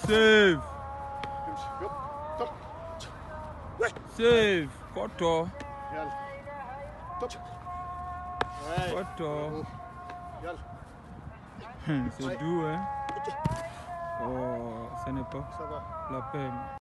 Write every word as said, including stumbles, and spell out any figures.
Save. Yup. Top. Ouais. Save. Photo. Yalla. Top. Photo. Yalla. C'est doux, hein? Oh, ce n'est pas Ça va. la peine.